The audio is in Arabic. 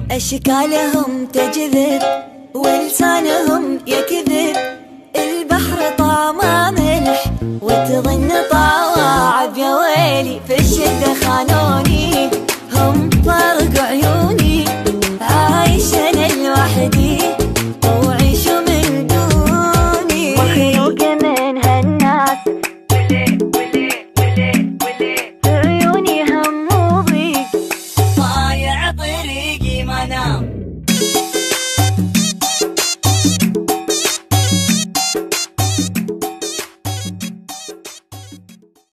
أشكالهم تجذب ولسانهم يكذب، البحر طعمه ملح وتظن طواعب